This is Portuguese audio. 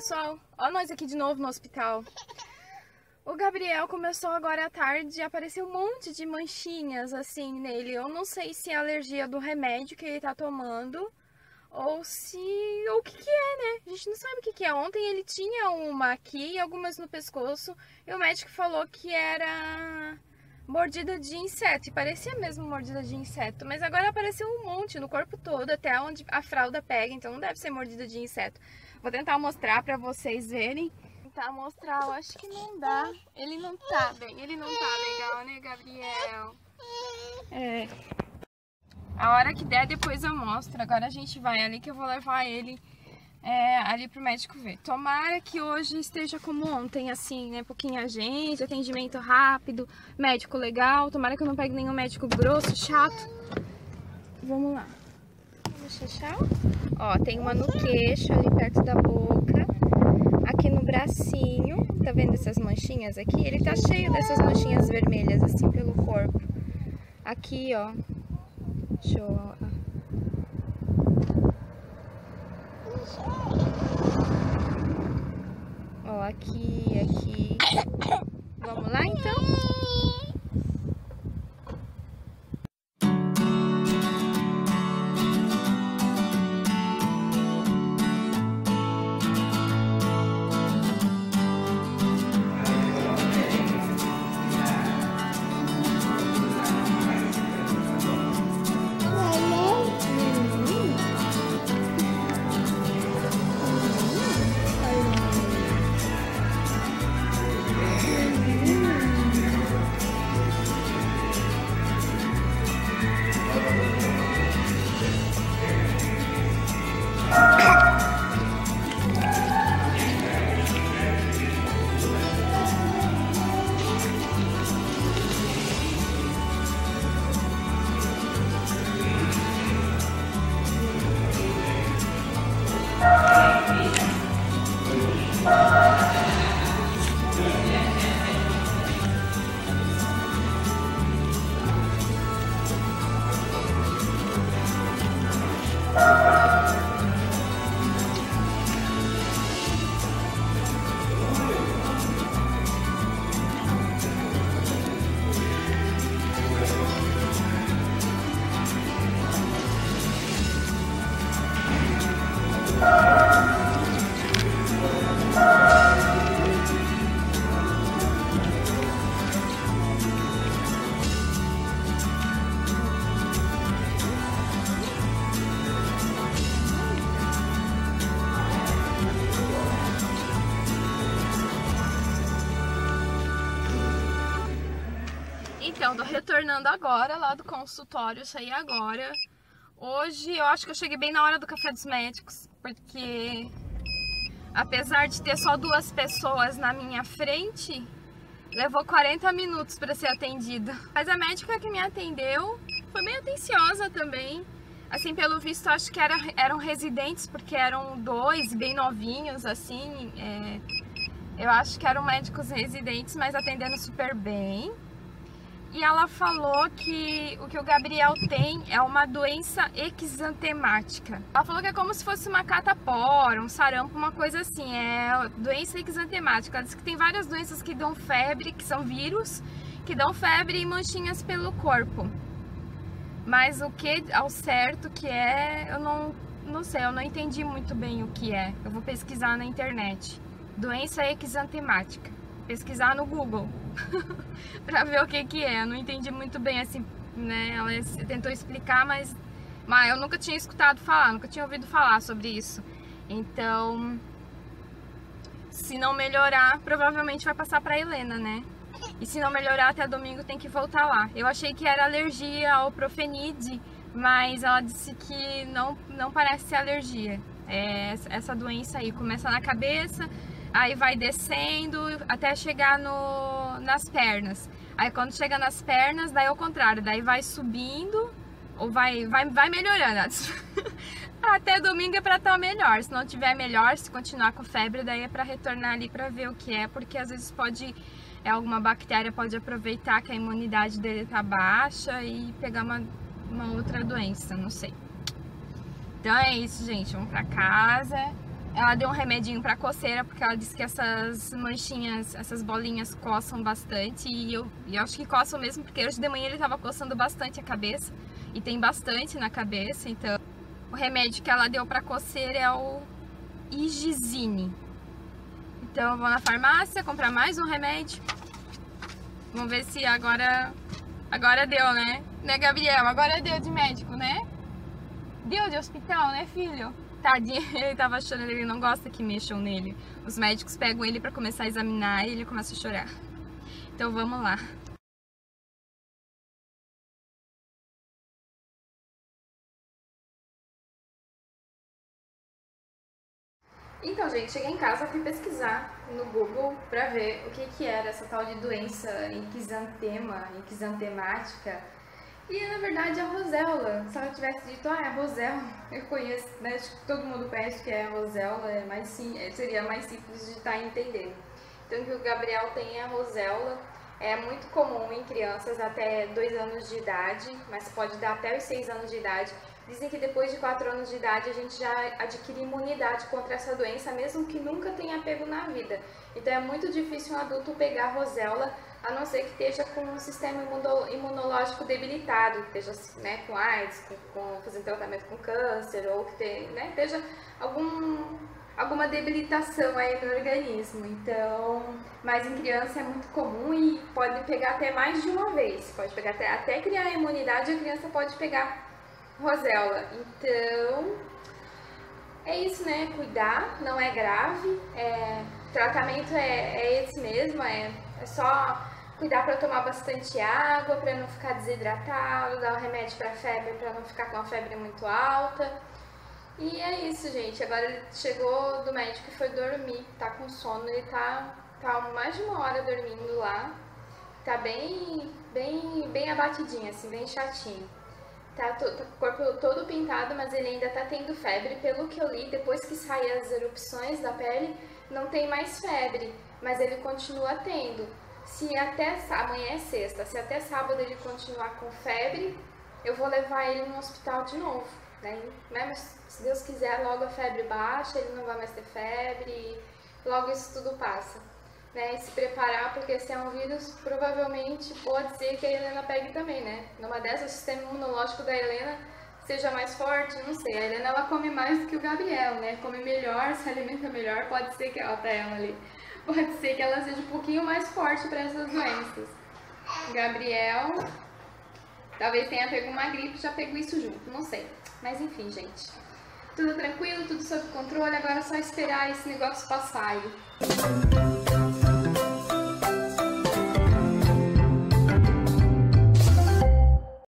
pessoal, ó nós aqui de novo no hospital. O Gabriel começou agora à tarde a aparecer um monte de manchinhas assim nele. Eu não sei se é alergia do remédio que ele tá tomando ou se... ou o que que é, né? A gente não sabe o que que é. Ontem ele tinha uma aqui e algumas no pescoço e o médico falou que era mordida de inseto. E parecia mesmo mordida de inseto, mas agora apareceu um monte no corpo todo, até onde a fralda pega, então não deve ser mordida de inseto. Vou tentar mostrar pra vocês verem. Tentar mostrar, eu acho que não dá. Ele não tá bem, ele não tá legal, né, Gabriel? É. A hora que der, depois eu mostro. Agora a gente vai ali que eu vou levar ele ali pro médico ver. Tomara que hoje esteja como ontem, assim, né? Pouquinha gente, atendimento rápido, médico legal. Tomara que eu não pegue nenhum médico grosso, chato. Vamos lá. Vamos fechar. Ó, tem uma no queixo, ali perto da boca. Aqui no bracinho, tá vendo essas manchinhas aqui? Ele tá cheio dessas manchinhas vermelhas, assim, pelo corpo. Aqui, ó. Deixa eu... Ó, aqui. Vamos lá, então? Então, tô retornando agora lá do consultório, saí agora. Hoje eu acho que eu cheguei bem na hora do café dos médicos, porque apesar de ter só 2 pessoas na minha frente, levou 40 minutos para ser atendida. Mas a médica que me atendeu foi bem atenciosa também. Assim, pelo visto, acho que eram residentes, porque eram 2 bem novinhos, assim. Eu acho que eram médicos residentes, mas atendendo super bem. E ela falou que o que o Gabriel tem é uma doença exantemática. Ela falou que é como se fosse uma catapora, um sarampo, uma coisa assim. É doença exantemática. Ela disse que tem várias doenças que dão febre, que são vírus, que dão febre e manchinhas pelo corpo. Mas o que ao certo que é, eu não sei, eu não entendi muito bem o que é. Eu vou pesquisar na internet. Doença exantemática. Pesquisar no Google pra ver o que que é. Eu não entendi muito bem, assim, né? Ela tentou explicar, mas eu nunca tinha escutado falar, nunca tinha ouvido falar sobre isso. Então, se não melhorar, provavelmente vai passar pra Helena, né? E se não melhorar até domingo, tem que voltar lá. Eu achei que era alergia ao Profenid, mas ela disse que não parece ser alergia. Essa doença aí começa na cabeça, aí vai descendo até chegar nas pernas. Aí quando chega nas pernas, daí é o contrário, daí vai subindo ou vai melhorando. Até domingo é pra estar melhor. Se não tiver melhor, se continuar com febre, daí é pra retornar ali pra ver o que é, porque às vezes alguma bactéria pode aproveitar que a imunidade dele tá baixa e pegar uma outra doença, não sei. Então é isso, gente, vamos pra casa. Ela deu um remedinho pra coceira, porque ela disse que essas manchinhas, essas bolinhas coçam bastante. E eu acho que coçam mesmo, porque hoje de manhã ele tava coçando bastante a cabeça. E tem bastante na cabeça, então... O remédio que ela deu pra coceira é o Igizine. Então eu vou na farmácia comprar mais um remédio. Vamos ver se agora deu, né? Né, Gabriel? Agora deu de médico, né? Deu de hospital, né, filho? Tadinho, ele tava chorando, ele não gosta que mexam nele. Os médicos pegam ele pra começar a examinar e ele começa a chorar. Então vamos lá. Então, gente, cheguei em casa, fui pesquisar no Google pra ver o que era essa tal de doença ixantemática. E na verdade é a roséola. Se ela tivesse dito, é roséola, eu conheço, né? Acho que todo mundo conhece que é a roséola, seria mais simples de estar entendendo. Então, que o Gabriel tem a roséola, é muito comum em crianças até 2 anos de idade, mas pode dar até os 6 anos de idade. Dizem que depois de 4 anos de idade a gente já adquire imunidade contra essa doença, mesmo que nunca tenha pego na vida. Então é muito difícil um adulto pegar a roséola, a não ser que esteja com um sistema imunológico debilitado, que esteja, né, com AIDS, fazendo tratamento com câncer, ou que esteja alguma debilitação aí no organismo. Então, mas em criança é muito comum e pode pegar até mais de uma vez. Pode pegar até criar a imunidade, a criança pode pegar roséola. Então, é isso, né? Cuidar, não é grave. O tratamento é esse mesmo, é só cuidar para tomar bastante água, para não ficar desidratado, dar o remédio para febre, para não ficar com a febre muito alta. E é isso, gente. Agora ele chegou do médico e foi dormir, tá com sono, ele tá mais de 1 hora dormindo lá. Tá bem abatidinho, assim, bem chatinho. Tá com o corpo todo pintado, mas ele ainda tá tendo febre. Pelo que eu li, depois que saem as erupções da pele, não tem mais febre, mas ele continua tendo. Se até amanhã é sexta, se até sábado ele continuar com febre, eu vou levar ele no hospital de novo, né? Mas se Deus quiser, logo a febre baixa, ele não vai mais ter febre e logo isso tudo passa, né? E se preparar, porque se é um vírus, provavelmente pode ser que a Helena pegue também, né? Numa dessas, o sistema imunológico da Helena seja mais forte, não sei. A Helena, ela come mais do que o Gabriel, né? Come melhor, se alimenta melhor, pode ser que, ó, tá ela ali. Pode ser que ela seja um pouquinho mais forte para essas doenças. Gabriel, talvez tenha pego uma gripe, já pegou isso junto, não sei. Mas enfim, gente. Tudo tranquilo, tudo sob controle, agora é só esperar esse negócio passar aí.